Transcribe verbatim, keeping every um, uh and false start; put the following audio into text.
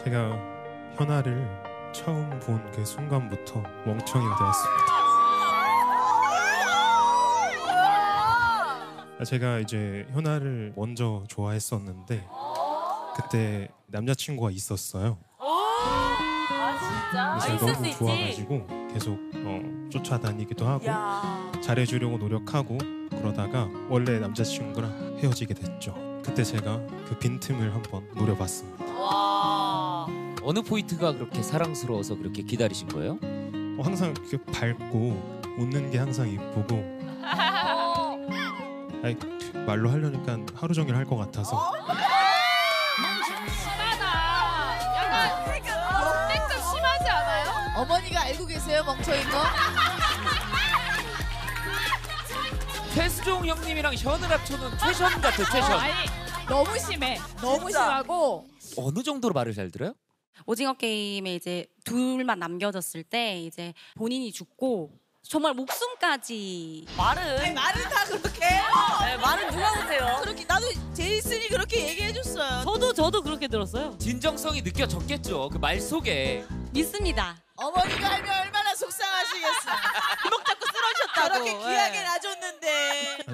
제가 현아를 처음 본 그 순간부터 멍청이가 되었습니다. 제가 이제 현아를 먼저 좋아했었는데 그때 남자친구가 있었어요. 아 진짜? 그래서 너무 좋아가지고 계속 어, 쫓아다니기도 하고 야. 잘해주려고 노력하고 그러다가 원래 남자친구랑 헤어지게 됐죠. 그때 제가 그 빈틈을 한번 노려봤습니다. 와. 어느 포인트가 그렇게 사랑스러워서 그렇게 기다리신 거예요? 어, 항상 이렇게 밝고 웃는 게 항상 이쁘고 아니, 말로 하려니까 하루 종일 할 것 같아서 심하다. 약간 역대급 심하지 않아요? 어머니가 알고 계세요, 멍청인 거? 최수종 형님이랑 현을 합쳐놓은 최션 같아, 최션. 어, 아니 너무 심해. 너무 진짜. 심하고. 어느 정도로 말을 잘 들어요? 오징어 게임에 이제 둘만 남겨졌을 때 이제 본인이 죽고 정말 목숨까지 말은 말은 다 그렇게. 네, 말은 누가 못해요. 그렇게 나도 제이슨이 그렇게 얘기해줬어요. 저도 저도 그렇게 들었어요. 진정성이 느껴졌겠죠, 그 말 속에. 믿습니다. 어머니가 알면 얼마나 속상하시겠어. 주먹 잡고 쓰러졌다고. 저렇게 귀하게 놔줬는데.